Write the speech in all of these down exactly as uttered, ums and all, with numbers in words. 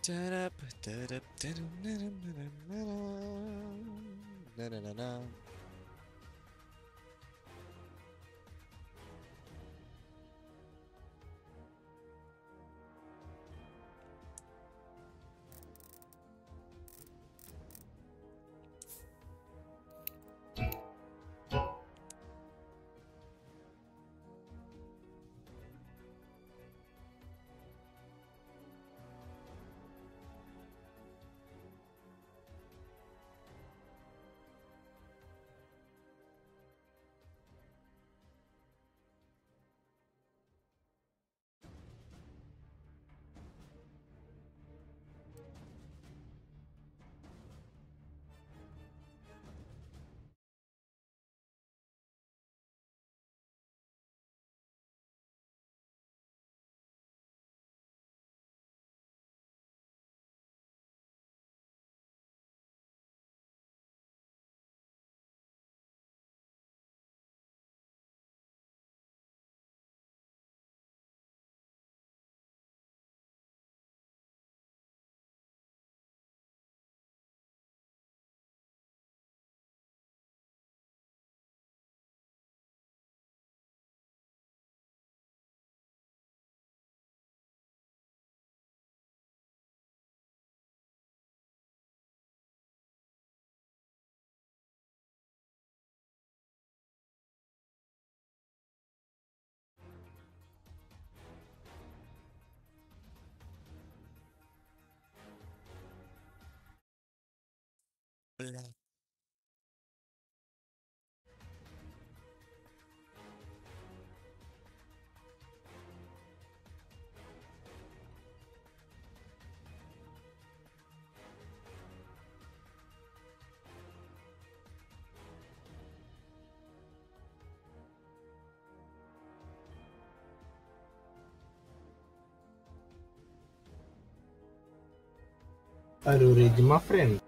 Are you ready, my friend?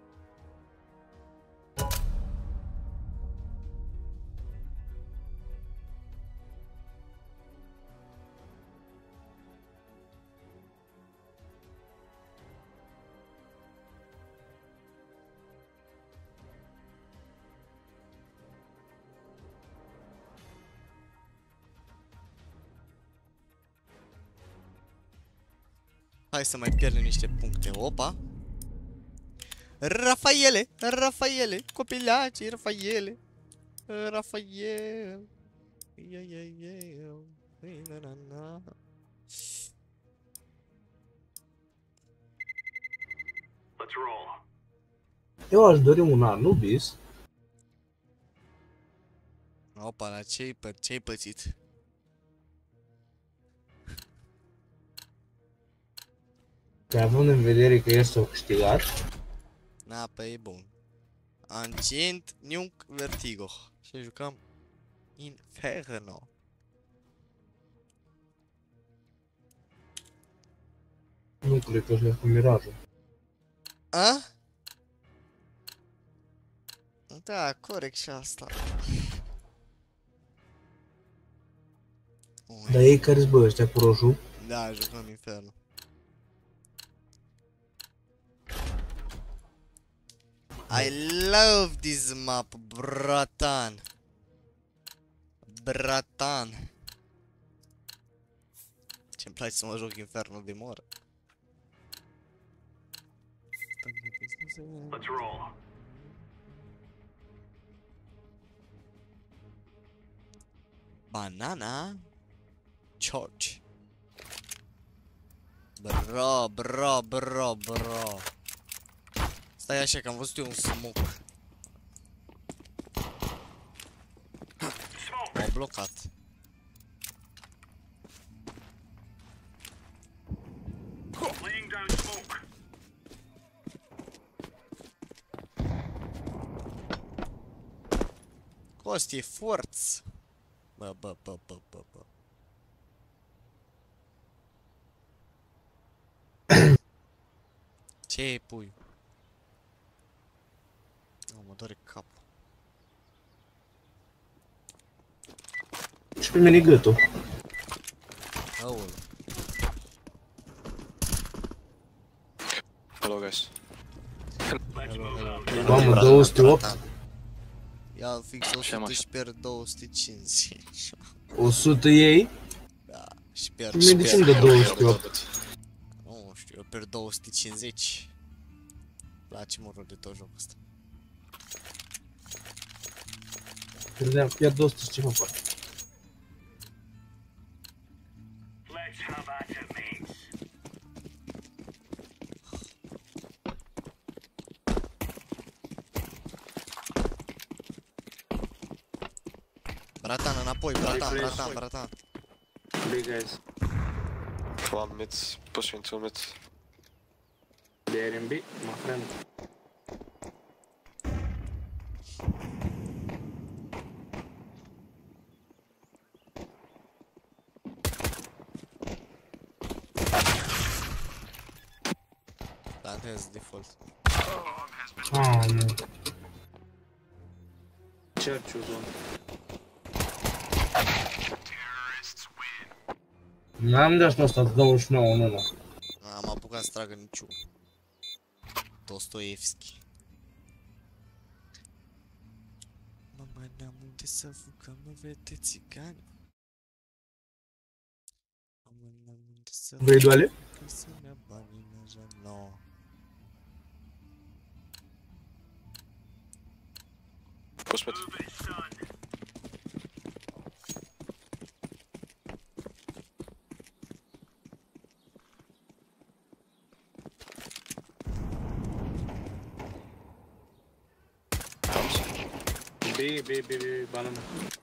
Hai să mai pierdem niște puncte. Opa! Rafaele! Rafaele! Copilacii! Rafaele! Rafael! Ia, ia, ia. Na, na, na. Let's roll. Eu aș dori un Anubis. Opa, la ce-ai pă ce-ai pățit? Că având în vedere că este o câștigat. Na, păi e bun. Ancient Nuke Vertigo. Și jucăm Inferno. Nu cred că le-a cu mirajul. A? Da, corect și asta. Dar ei care-s bă ăștia cu roșu? Da, jucăm Inferno. I love this map, bratan. Bratan. Ce-mi place să mă joc Inferno de moră. Let's roll. Banana Church. Bro, bro, bro, bro. Stai așa că am văzut eu un smoke. M-au blocat. Laying down smoke. Costi, e forț. Bă, bă, bă, bă, bă, bă. Ce e, pui? Oh, mă doare capul. Și pe mine gâtul. Aoleu. sute opt. bratan. Ia fix o Așa, sută așa. și pierd două sute cincizeci. o sută ei? Da, și pierd. Mie de ce îmi dă două sute opt? Nu știu, eu pierd două sute cincizeci. Place mă rog de tot jocul ăsta. Pierdeam, pierd două sute și ceva, poate. Let's have at it, mates. Bratan, înapoi, bratan, bratan, bratan. Big guys. One mid, pushing two mid. They are in B, my friend. That has default. Ah, nu. Church was on. N-am de asta asta douăzeci și nouă în ăla. Am apucat să tragă niciun. Dostoevski. Mama, n-am unde să fug, că mă vede țigani. Mama, n-am unde să fug, Vrei duale? că să-mi ia banii în așa, no. Push mid. Move it, son. B, B, B, B, banana.